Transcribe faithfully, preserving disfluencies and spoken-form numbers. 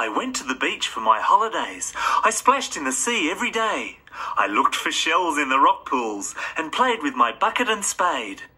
I went to the beach for my holidays. I splashed in the sea every day. I looked for shells in the rock pools and played with my bucket and spade.